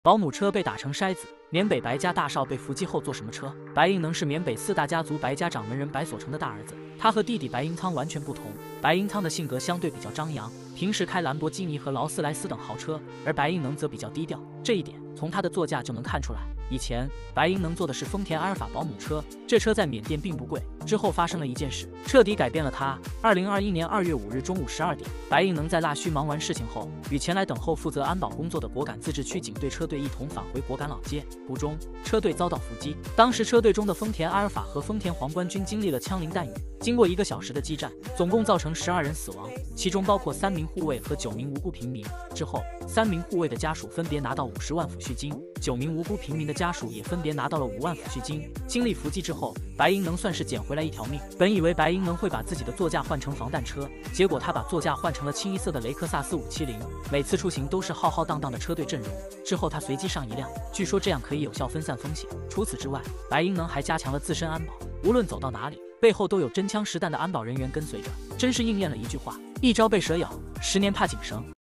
保姆车被打成筛子，缅北白家大少被伏击后坐什么车？白银能是缅北4大家族白家掌门人白所成的大儿子，他和弟弟白银仓完全不同。白银仓的性格相对比较张扬，平时开兰博基尼和劳斯莱斯等豪车，而白银能则比较低调，这一点从他的座驾就能看出来。以前白银能坐的是丰田阿尔法保姆车，这车在缅甸并不贵。之后发生了一件事，彻底改变了他。2021年2月5日中午12点，白银能在腊戌忙完事情后，与前来等候负责安保工作的果敢自治区警队车队一同返回果敢老街，途中车队遭到伏击。当时车队中的丰田阿尔法和丰田皇冠均经历了枪林弹雨，经过1个小时的激战，总共造成12人死亡，其中包括3名护卫和9名无辜平民。之后3名护卫的家属分别拿到50万抚恤金，9名无辜平民的家属也分别拿到了5万抚恤金。经历伏击之后，白银能算是捡回来一条命。本以为白银能会把自己的座驾换成防弹车，结果他把座驾换成了清一色的雷克萨斯570，每次出行都是浩浩荡荡的车队阵容。之后他随机上一辆，据说这样可以有效分散风险。除此之外，白银能还加强了自身安保，无论走到哪里，背后都有真枪实弹的安保人员跟随着，真是应验了一句话：一朝被蛇咬，10年怕井绳。